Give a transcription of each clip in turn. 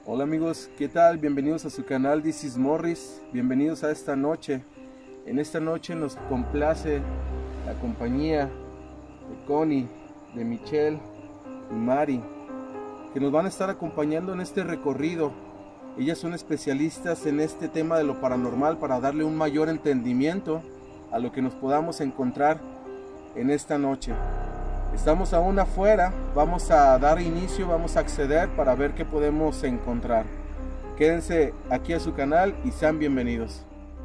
Hola amigos, ¿qué tal? Bienvenidos a su canal This is Morris. Bienvenidos a esta noche. En esta noche nos complace la compañía de Connie, de Michelle y Mari, que nos van a estar acompañando en este recorrido. Ellas son especialistas en este tema de lo paranormal para darle un mayor entendimiento a lo que nos podamos encontrar en esta noche. Estamos aún afuera, vamos a dar inicio, vamos a acceder para ver qué podemos encontrar. Quédense aquí a su canal y sean bienvenidos.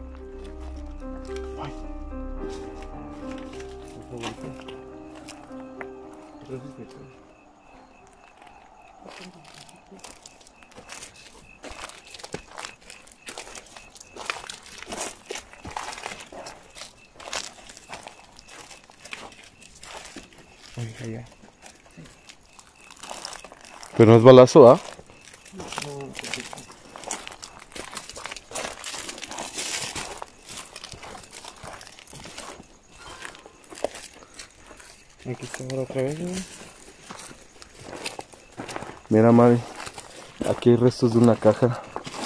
Allá. Pero no es balazo, ¿ah? Aquí está ahora otra vez, ¿no? Mira, Mari, aquí hay restos de una caja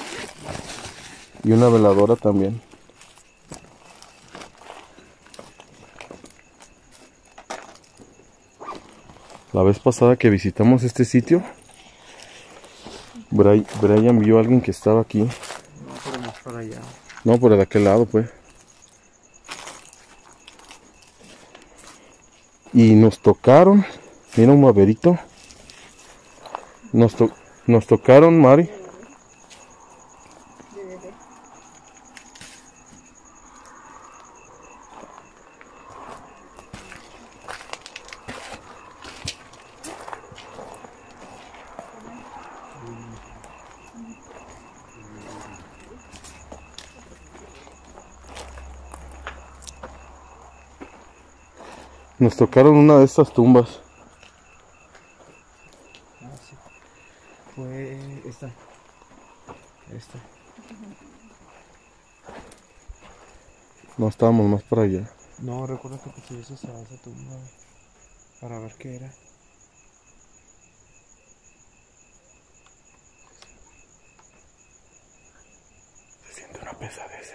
y una veladora también. La vez pasada que visitamos este sitio, Brian vio a alguien que estaba aquí. No, pero más para allá. No, por de aquel lado, pues. Y nos tocaron. Mira un maverito. Nos tocaron, Mari. Nos tocaron una de estas tumbas. Ah, sí. Fue esta. No estábamos más para allá. No, recuerdo que pusiste esa tumba para ver qué era. Se siente una pesadez.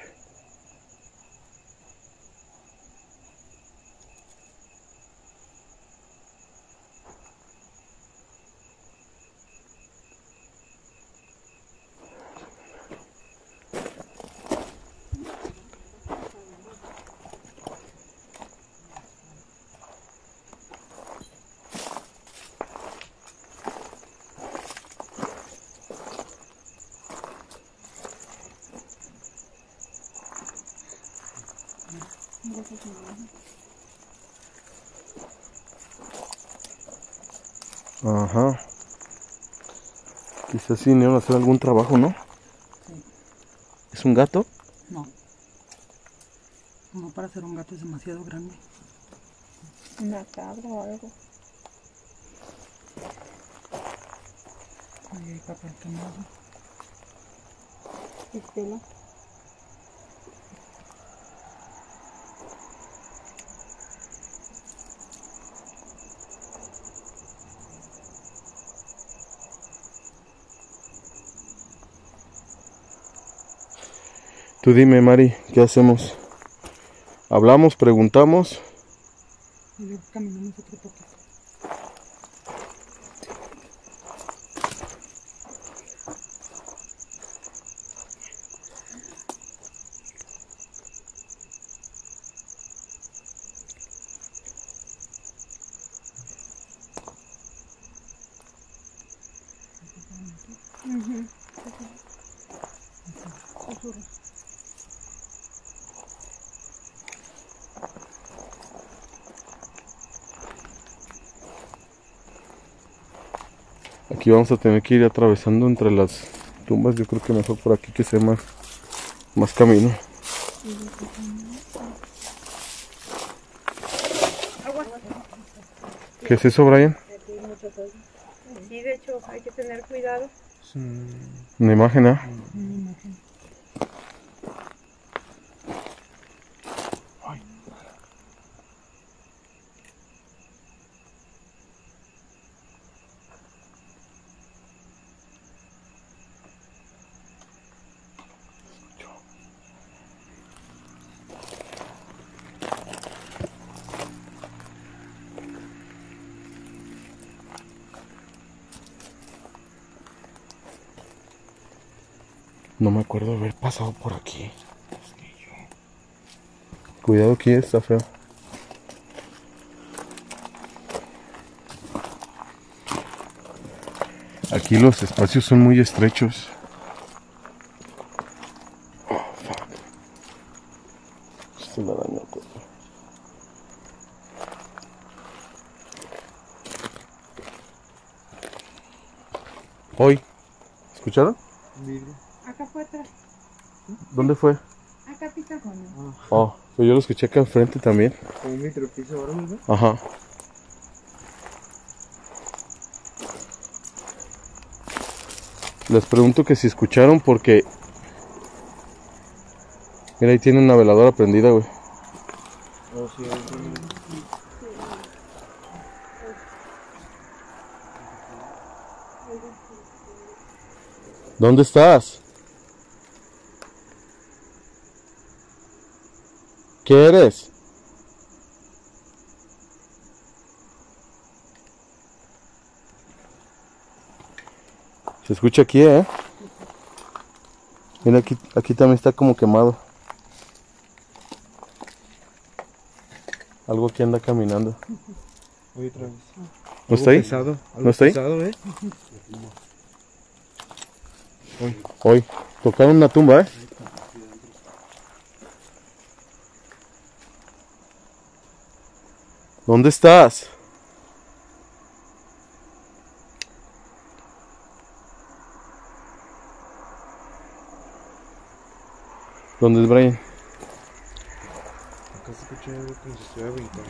Ajá. Quizás sí vinieron a hacer algún trabajo, ¿no? Sí. ¿Es un gato? No. No, para ser un gato es demasiado grande. Una cabra o algo. Ahí hay papel quemado. Estela. Tú dime, Mari, ¿qué hacemos? ¿Hablamos, preguntamos? Y luego caminamos otro poquito. Aquí vamos a tener que ir atravesando entre las tumbas. Yo creo que mejor por aquí que sea más camino. ¿Qué es eso, Brian? Sí, de hecho, hay que tener cuidado. Es un... Una imagen, ¿ah? Una imagen. No me acuerdo haber pasado por aquí. Cuidado, aquí está feo. Aquí los espacios son muy estrechos. Oh, fuck. Se me dañó el cuerpo. Hoy, ¿escucharon? Acá fue atrás. ¿Dónde fue? Acá pita. Oh, pues yo lo escuché acá enfrente también. ¿Con un vitropiso ahora mismo? Ajá. Les pregunto que si escucharon porque... Mira, ahí tiene una veladora prendida, güey. Oh, sí, ¿Dónde estás? ¿Qué eres? Se escucha aquí, ¿eh? Mira, aquí también está como quemado. Algo que anda caminando. Oye, otra vez. ¿No está ahí? Pesado, ¿No está ahí? pesado, Hoy. Tocaron una tumba, ¿eh? ¿Dónde estás? ¿Dónde es Brian? Acá se escucha algo como si estuviera brincando.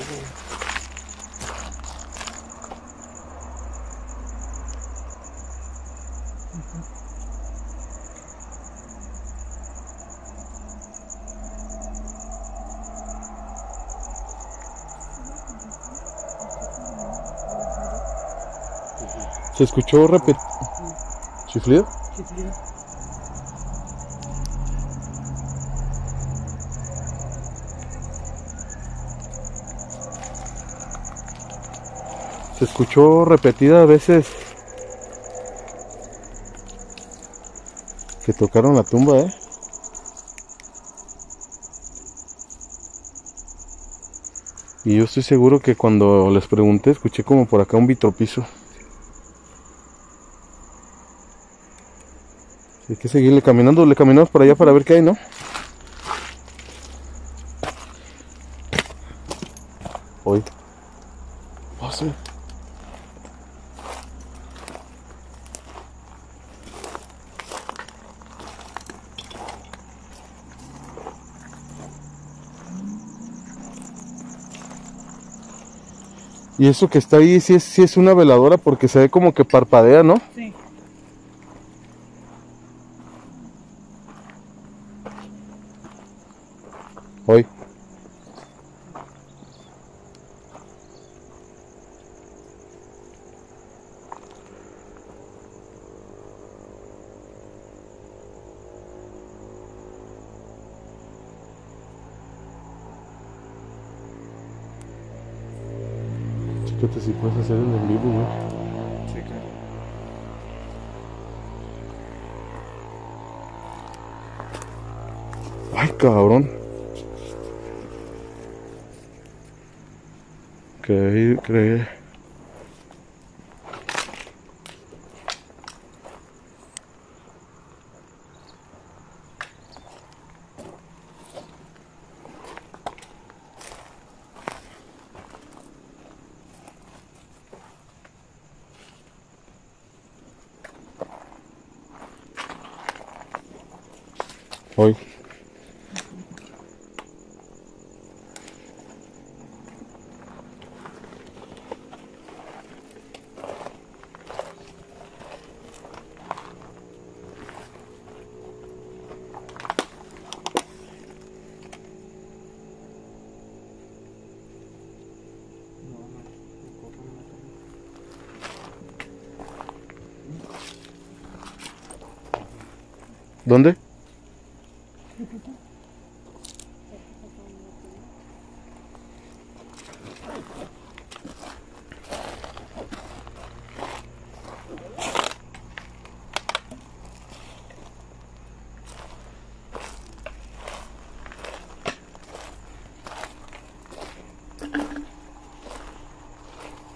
¿Se escuchó chiflido? Chiflido. Se escuchó repetida a veces que tocaron la tumba, ¿eh? Y yo estoy seguro que cuando les pregunté escuché como por acá un vitropiso. Hay que seguirle caminando, le caminamos para allá para ver qué hay, ¿no? Hoy. Oh, sí. Y eso que está ahí sí es una veladora porque se ve como que parpadea, ¿no? Sí. Hoy. Fíjate si puedes hacer el en vivo, güey. Sí, claro. Ay, cabrón. Creí. Hoy. ¿Dónde?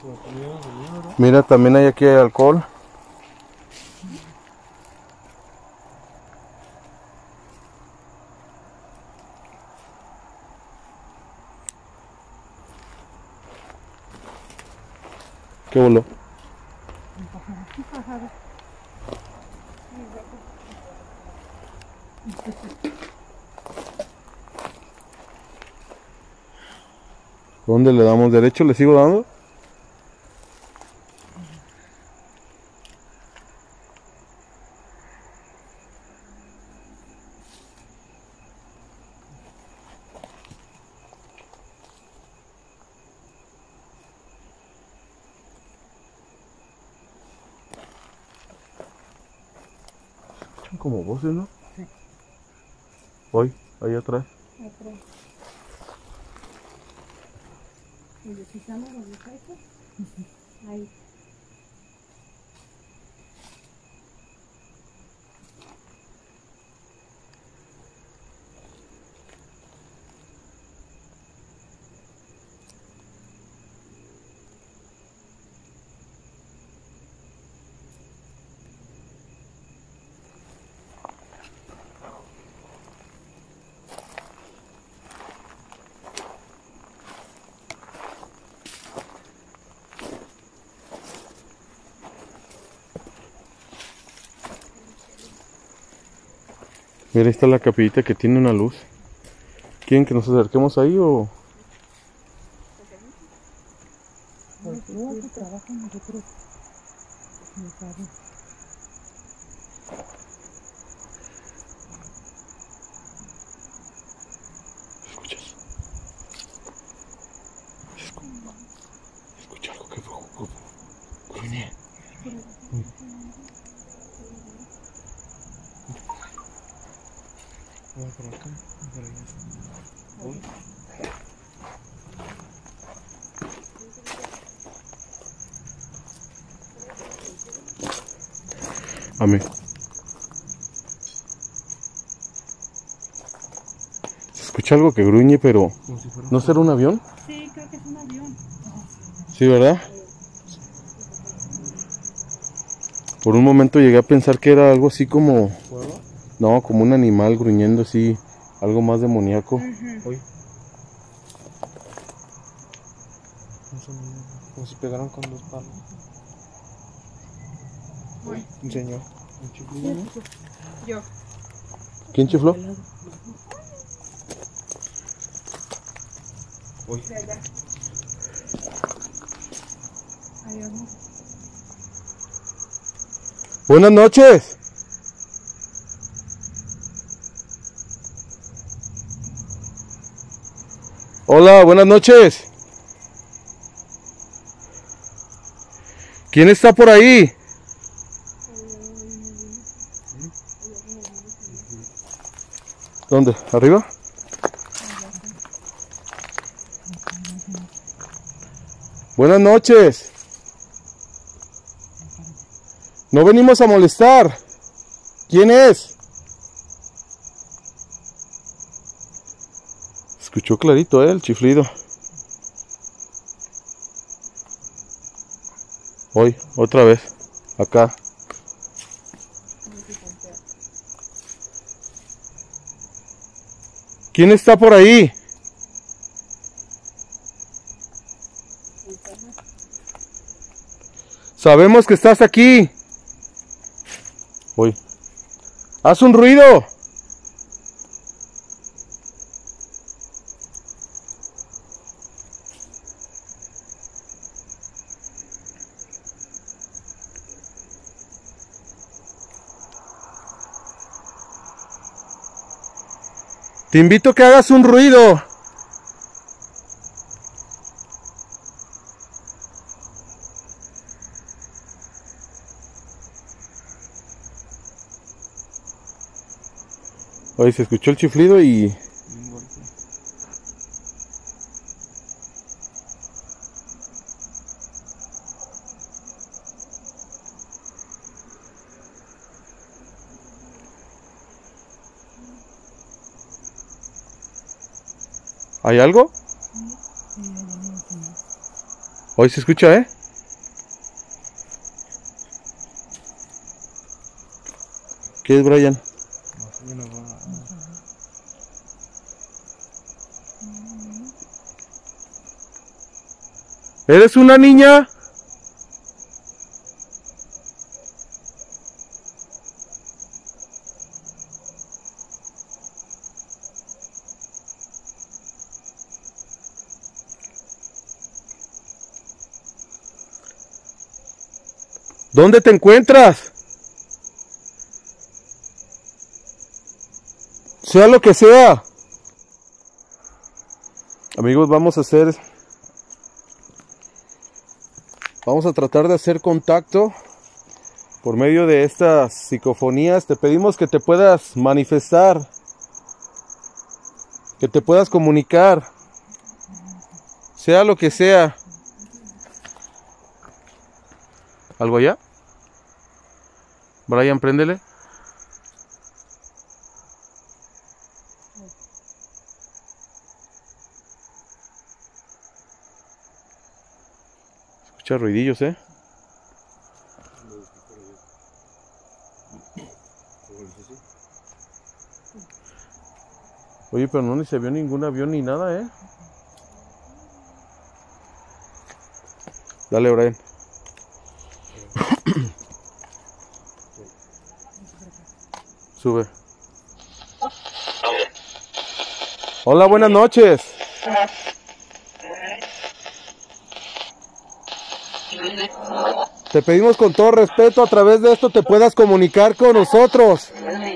Mira, también hay aquí alcohol. ¿Qué voló? ¿Dónde le damos derecho? ¿Le sigo dando? Como voces, ¿no? Sí. Voy, ahí atrás. Atrás. ¿Y de Susana los muchachos? Ahí. Mira, ahí está la capillita que tiene una luz. ¿Quieren que nos acerquemos ahí o...? No, que trabajan nosotros. No saben. ¿Escuchas? Escucha algo que gruñe. Voy por acá, por allá. Voy. Amén. Se escucha algo que gruñe, pero... Como si fuera ¿No será un avión? Sí, creo que es un avión. Sí, ¿verdad? Por un momento llegué a pensar que era algo así como... fuego. No, como un animal gruñendo así, algo más demoníaco. Hoy. Un sonido, como si pegaran con dos palos. Uy, un señor. Un chiflido, ¿no? Yo. ¿Quién chifló? Uy. Ahí vamos. Buenas noches. Hola, buenas noches. ¿Quién está por ahí? ¿Dónde? ¿Arriba? Buenas noches. No venimos a molestar. ¿Quién es? Escuchó clarito, el chiflido. Hoy, otra vez. Acá. ¿Quién está por ahí? Sabemos que estás aquí. Hoy. Haz un ruido. Te invito a que hagas un ruido. Hoy se escuchó el chiflido y... Un golpe. ¿Hay algo? Hoy se escucha, ¿eh? ¿Qué es, Brian? No sé, no va. ¿Eres una niña? ¿Dónde te encuentras? Sea lo que sea. Amigos, vamos a tratar de hacer contacto por medio de estas psicofonías. Te pedimos que te puedas manifestar, que te puedas comunicar, sea lo que sea. ¿Algo allá? Brian, préndele. Escucha ruidillos, ¿eh? Oye, pero no ni se vio ningún avión ni nada, ¿eh? Dale, Brian. Sube. Hola, buenas noches. Te pedimos con todo respeto, a través de esto te puedas comunicar con nosotros.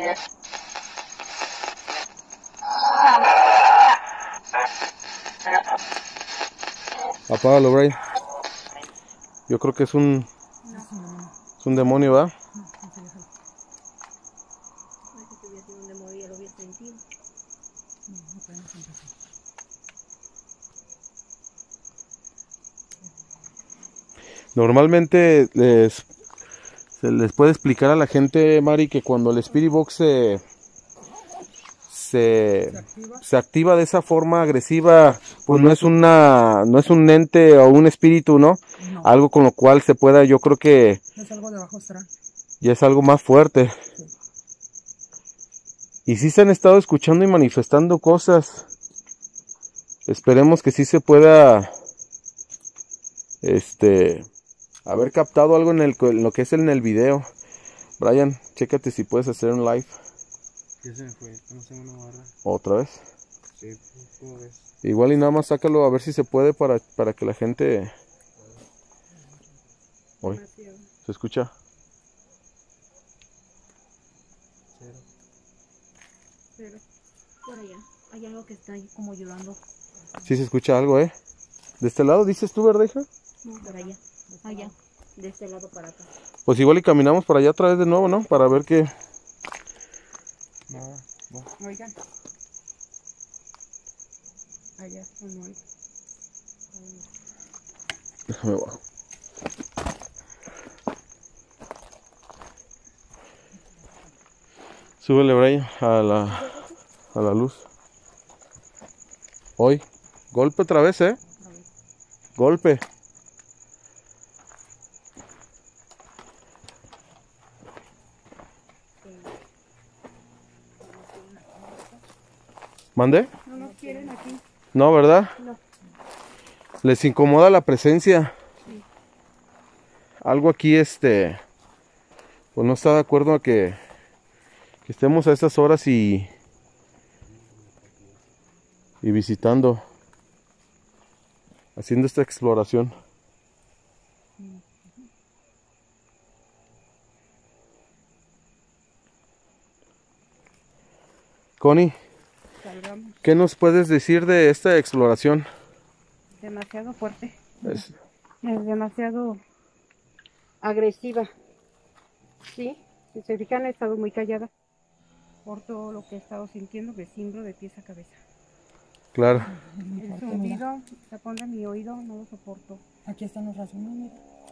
Apágalo, Brian. Yo creo que es un demonio, ¿va? Normalmente se les puede explicar a la gente, Mari, que cuando el Spirit Box se activa de esa forma agresiva, pues no es un ente o un espíritu, ¿no? No. Algo con lo cual se pueda, yo creo que Es algo de bajo astral. ya es algo más fuerte. Y sí se han estado escuchando y manifestando cosas. Esperemos que sí se pueda haber captado algo en lo que es en el video. Brian, chécate si puedes hacer un live. Ya se me fue, no sé, una barra. ¿Otra vez? Sí, ¿cómo ves? Igual y nada más sácalo a ver si se puede para que la gente... Oye, ¿se escucha? Cero. Pero por allá hay algo que está ahí como llorando. Sí se escucha algo, ¿eh? ¿De este lado dices tú, verdad, hija? No, por allá. Allá. De este lado para acá. Pues igual y caminamos para allá otra vez de nuevo, ¿no? Para ver qué... Nada, no. Oigan. Allá, no hay. Déjame bajo. Súbele, Brian, a la luz. Hoy. Golpe otra vez, ¿eh? Golpe. ¿Mande? No nos quieren aquí. No, ¿verdad? No. Les incomoda la presencia. Sí. Algo aquí, pues no está de acuerdo a que estemos a estas horas y visitando, haciendo esta exploración. Connie, Salgamos. ¿qué nos puedes decir de esta exploración? Demasiado fuerte. Es- Es demasiado agresiva. Sí, si se fijan he estado muy callada por todo lo que he estado sintiendo, me cimbro de pies a cabeza. claro. El zumbido se pone en mi oído, no lo soporto. Aquí están los rasguños, mira.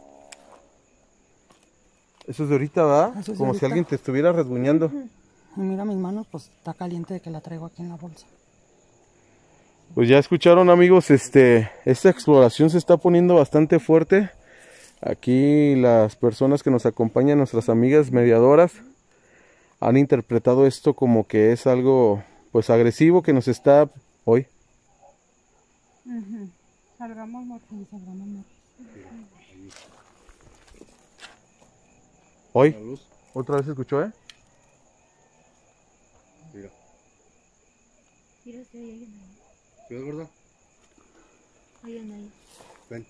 Eso es de ahorita, ¿va? Eso es de Como si ahorita. alguien te estuviera rasguñando. Y mira mis manos, pues está caliente de que la traigo aquí en la bolsa. Pues ya escucharon, amigos, esta exploración se está poniendo bastante fuerte. Aquí las personas que nos acompañan, nuestras amigas mediadoras, han interpretado esto como que es algo pues agresivo que nos está hoy. Salgamos, Morfín, salgamos, Morfín. Hoy, otra vez se escuchó, Mira. Mira, si hay alguien ahí. ¿Ves, gordo? Hay alguien ahí. Ven.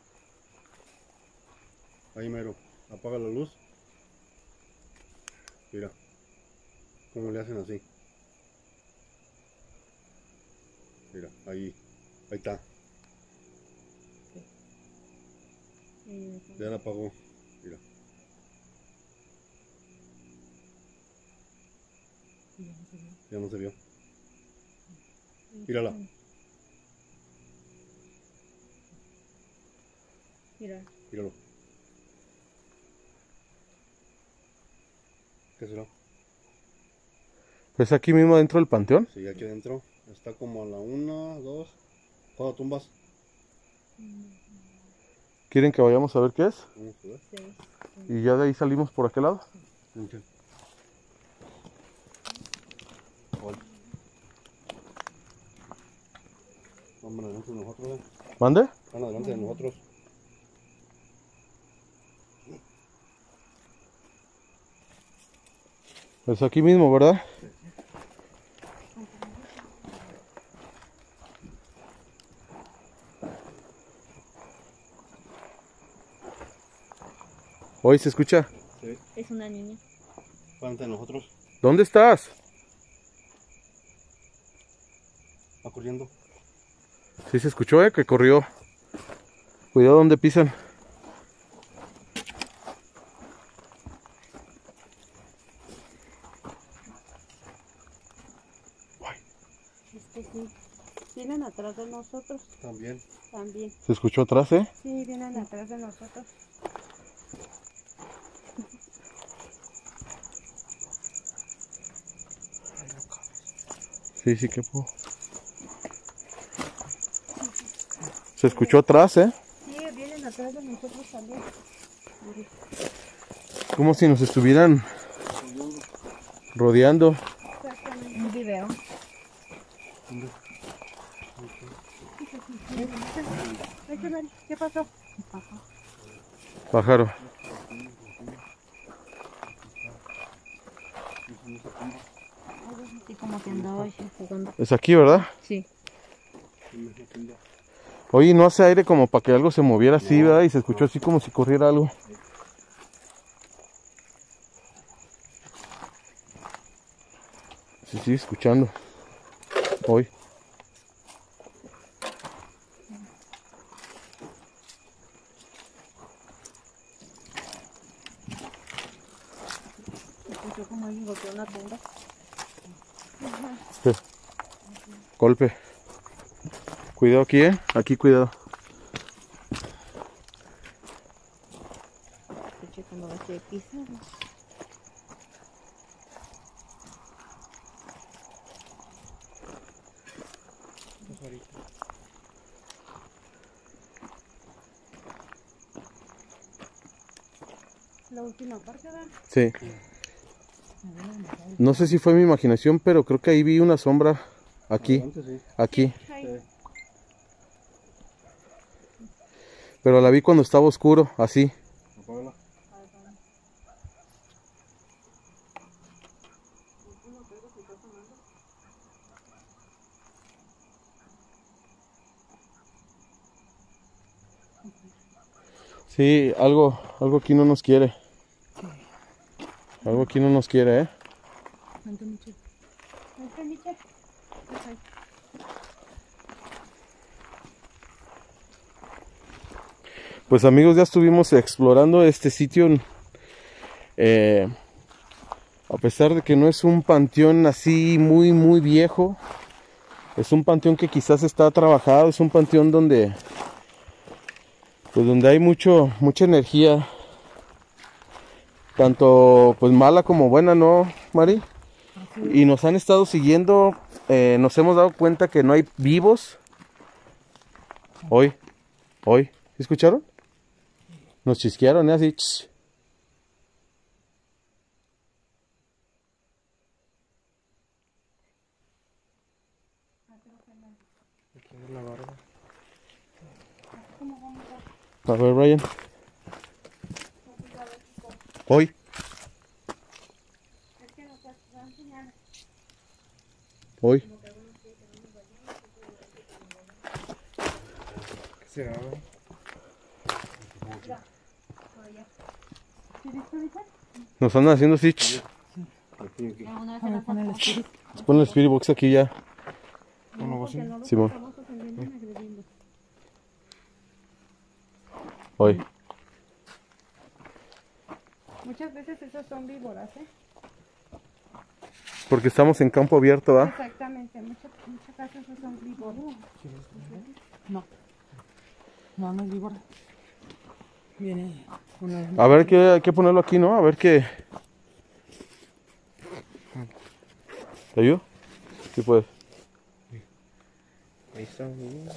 Ahí mero. Apaga la luz. Mira. ¿Cómo le hacen así? Mira, ahí. Ahí está. Ya la apagó. Mira. Ya no se vio. Mírala. Mira. Míralo. ¿Qué será? Pues aquí mismo dentro del panteón. Sí, aquí adentro. Está como a la 1, 2. ¿Cuándo tumbas? ¿Quieren que vayamos a ver qué es? Vamos a ver. Sí. Y ya de ahí salimos por aquel lado. Ok. Hola. Vamos adelante de nosotros. ¿Mande? Van adelante de nosotros. Pues aquí mismo, ¿verdad? Hoy se escucha. Sí. Es una niña. Adelante de nosotros. ¿Dónde estás? Va corriendo. Sí se escuchó, que corrió. Cuidado donde pisan. Sí. Vienen atrás de nosotros También. también. Se escuchó atrás, ¿eh? Sí, vienen atrás de nosotros. Sí, que puedo. Se escuchó atrás, ¿eh? Sí, vienen atrás de nosotros también. Como si nos estuvieran rodeando. Exactamente. Un video. ¿Qué pasó? Pájaro. Sí, como que andaba ahí jugando. Es aquí, ¿verdad? Sí. Oye, no hace aire como para que algo se moviera así, ¿verdad? Y se escuchó así como si corriera algo. Se sigue escuchando. Hoy. Escuchó como alguien golpeó una tumba. Sí. Golpe. Cuidado aquí, Aquí, cuidado. Escuché cuando va que pisa. La última parte, ¿verdad? Sí. No sé si fue mi imaginación, pero creo que ahí vi una sombra. Aquí. Adelante, sí. Aquí. Ahí. Pero la vi cuando estaba oscuro, así. Apágala. Sí, algo aquí no nos quiere. Algo aquí no nos quiere, Vente, Michelle. Vente, Michelle. Ahí. Pues amigos, ya estuvimos explorando este sitio. A pesar de que no es un panteón así muy viejo, es un panteón que quizás está trabajado, es un panteón donde hay mucha energía, tanto pues mala como buena, ¿no, Mari? Y nos han estado siguiendo nos hemos dado cuenta que no hay vivos. Hoy. ¿Sí escucharon? Nos chisquearon, así. Ch. Aquí en la barba. A ver, Brian. Hoy. Hoy. ¿Qué será, güey? Nos andan haciendo así. Ch. A ver, pon el espíritu. Nos ponen el Spirit Box aquí ya. Una bocina. Simón. Hoy. Muchas veces esos son víboras, ¿eh? Porque estamos en campo abierto, ¿va? Exactamente, muchas veces esos son víboras. No. No, no es víbora. Viene una... A ver, hay que ponerlo aquí, ¿no? A ver qué. ¿Te ayudo? Sí puedes. Ahí está, güey.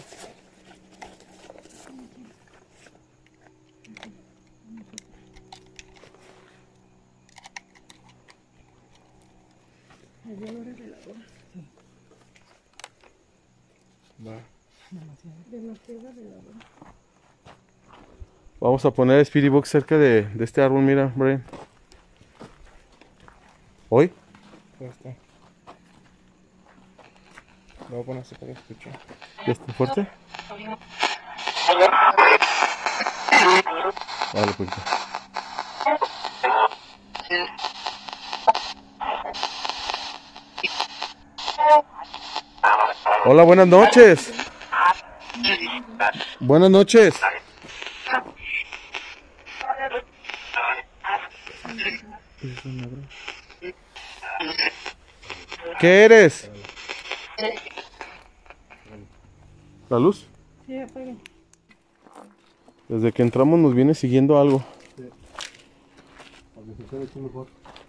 Va. Vamos a poner el Spirit Box cerca de este árbol, mira, Brian. ¿Hoy? Ya está. Lo voy a poner así para que escuche. ¿Ya está fuerte? Vale, pues. Hola, buenas noches. Buenas noches. ¿Qué eres? ¿La luz? Sí, apaguen. Desde que entramos nos viene siguiendo algo. Para que se quede aquí mejor.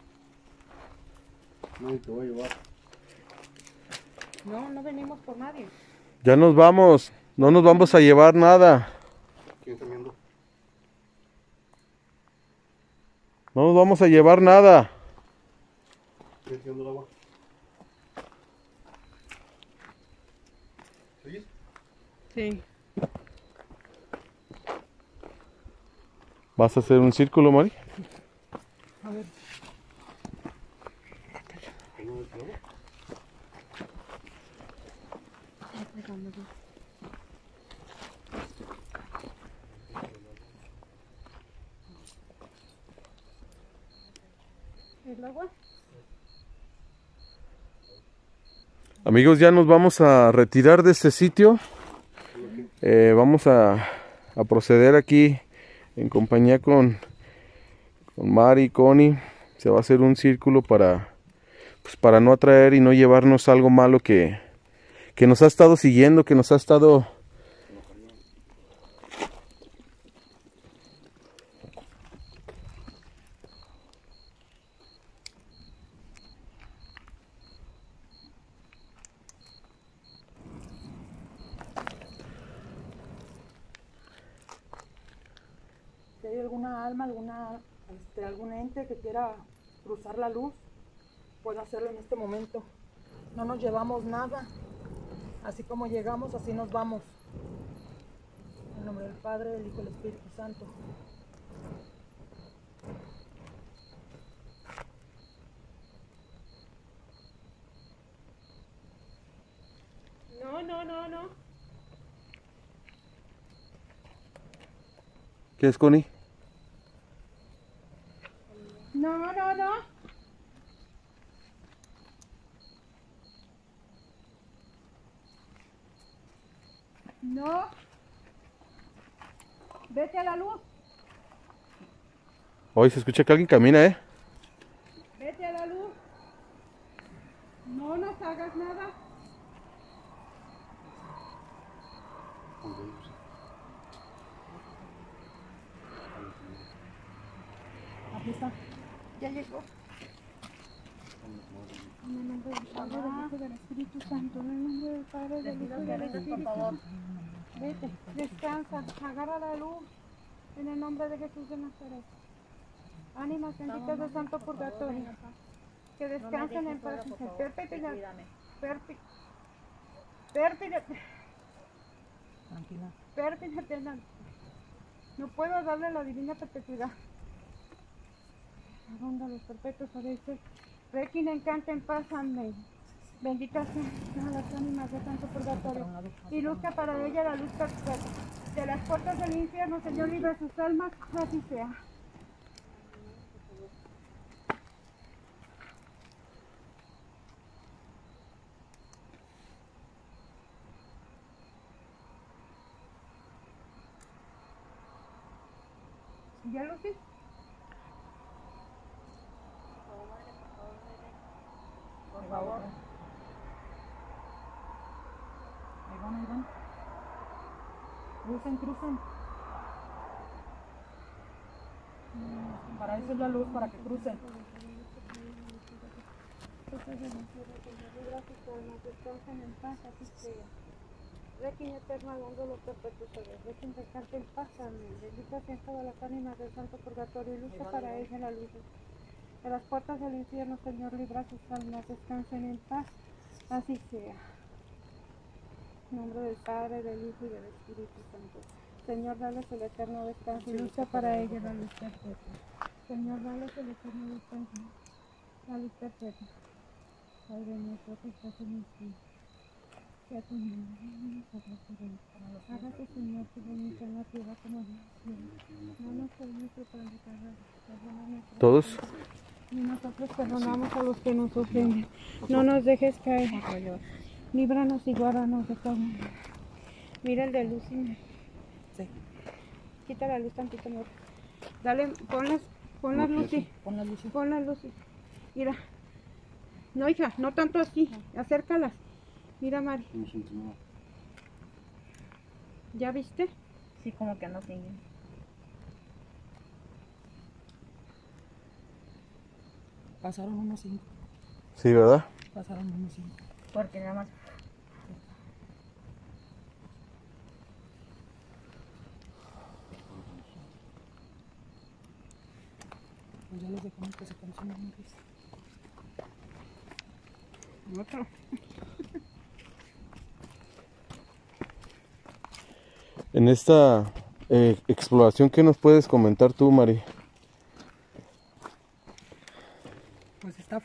Nadie te va a llevar. No, no venimos por nadie. Ya nos vamos. No nos vamos a llevar nada. ¿Quién está viendo? No nos vamos a llevar nada. ¿Quién está haciendo el agua? ¿Oyes? Sí. ¿Vas a hacer un círculo, Mari? A ver, ¿No ves el agua? ¿El agua? Amigos, ya nos vamos a retirar de este sitio. Vamos a proceder aquí en compañía con Mari y Connie. Se va a hacer un círculo para no atraer y no llevarnos algo malo que nos ha estado siguiendo, que nos ha estado... si hay alguna alma, algún ente que quiera cruzar la luz, puede hacerlo en este momento. No nos llevamos nada. Así como llegamos, así nos vamos. En nombre del Padre, del Hijo y del Espíritu Santo. No, no, no, no. ¿Qué es, Connie? No, no, no. No. Vete a la luz. Hoy se escucha que alguien camina, ¿eh? Vete a la luz. No nos hagas nada. Aquí está. Ya llegó. En el nombre del Padre, del Hijo y del Espíritu Santo. En el nombre del Padre, del Hijo y del Espíritu Santo. Vete, descansa, agarra la luz. En el nombre de Jesús de Nazaret. Ánimas benditas del Santo Purgatorio. Que descansen en paz. Tranquila. No puedo darle la divina perpetuidad. Ronda los perpetuos a veces. Requiem encanta en paz, amén. Benditas sean las ánimas del Santo Purgatorio. Y luzca para ella la luz perpetua. De las puertas del infierno, Señor, libre sus almas, así sea. ¿Ya lo sé? Por favor. Ahí van. Crucen. Para eso es la luz, para que crucen. Descansen en paz, así sea. Requiem eterno al mundo los perpetuos. Requiem descanse en paz, amén. Bendita sean todas las ánimas del Santo Purgatorio y lucha para ella la luz. De las puertas del infierno, Señor, libra sus almas, descansen en paz, así sea. En nombre del Padre, del Hijo y del Espíritu Santo. Señor, dales el eterno descanso y lucha para ella la luz perpetua. Señor, dales el eterno descanso, la luz perpetua. Padre nuestro que estás en el cielo, sea tu nombre, hágase, Señor, tu voluntad en la tierra como en el cielo. Danos hoy nuestro pan de cada día, perdona nuestras ¿Todos? ofensas, y nosotros perdonamos a los que nos ofenden. No nos dejes caer, líbranos y guárdanos de todo mal. Mira el de luz y me... Sí. Quita la luz tantito, amor. Dale, pon las luces. Pon la luz. Pon las luces. Mira. No, hija, no tanto así. Acércalas. Mira, Mari. ¿Ya viste? Sí, como que no siguen. Pasaron unos 5. Sí, ¿verdad? Porque nada más. Pues ya los dejamos que se consuman. Otro. En esta exploración, ¿qué nos puedes comentar tú, Mari? Pues está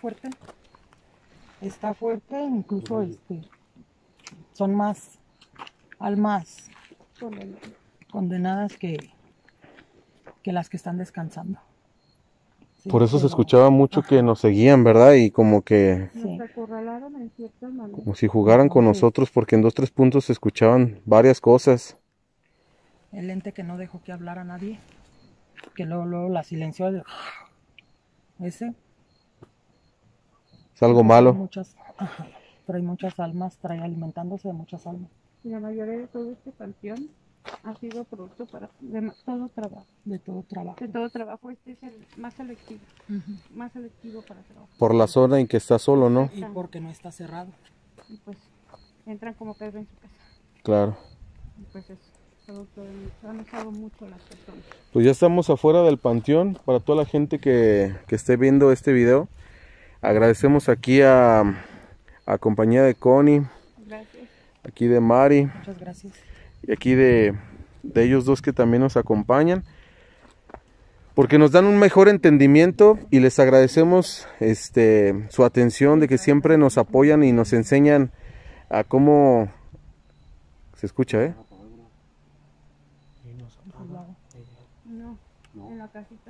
fuerte, incluso son más almas condenadas que las que están descansando. Sí, Por eso se pero- escuchaba mucho Ajá. que nos seguían, ¿verdad? Y como que, Sí. Nos acorralaron en cierta manera. como si jugaran con Sí. nosotros, porque en 2-3 puntos se escuchaban varias cosas. El ente que no dejó que hablara nadie, que luego la silenció. Ese. Es algo Trae malo. trae muchas almas, trae alimentándose de muchas almas. Y la mayoría de todo este panteón ha sido producto de todo trabajo. De todo trabajo. De todo trabajo, este es el más selectivo. Más selectivo para trabajo. Por la zona en que está solo, ¿no? Y porque no está cerrado. Y pues entran como Pedro en su casa. Claro. Y pues es producto de mucho. Han usado mucho las personas. Pues ya estamos afuera del panteón. Para toda la gente que esté viendo este video, agradecemos aquí a compañía de Connie, Gracias. aquí de Mari Muchas gracias. y aquí de ellos dos que también nos acompañan, porque nos dan un mejor entendimiento y les agradecemos su atención, de que siempre nos apoyan y nos enseñan a cómo se escucha, Y nos Al lado. No, No. en la casita.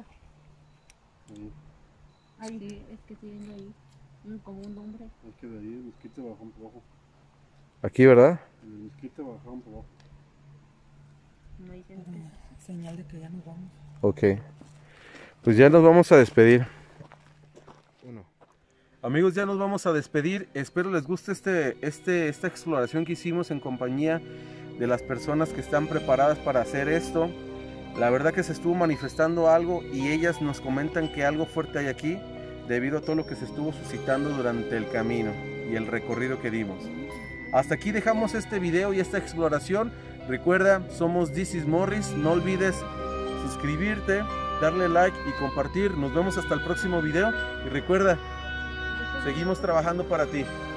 Ahí. Ahí. Sí, es que estoy viendo ahí como un hombre. Es que de ahí el mezquite bajaron por abajo. aquí, ¿verdad? El mezquite bajaron por abajo. No dicen Señal de que ya nos vamos. Ok, pues ya nos vamos a despedir. Amigos, ya nos vamos a despedir. Espero les guste esta exploración que hicimos en compañía de las personas que están preparadas para hacer esto. La verdad que se estuvo manifestando algo y ellas nos comentan que algo fuerte hay aquí. debido a todo lo que se estuvo suscitando durante el camino y el recorrido que dimos. Hasta aquí dejamos este video y esta exploración. Recuerda, somos This is Morris. No olvides suscribirte, darle like y compartir. Nos vemos hasta el próximo video. Y recuerda, seguimos trabajando para ti.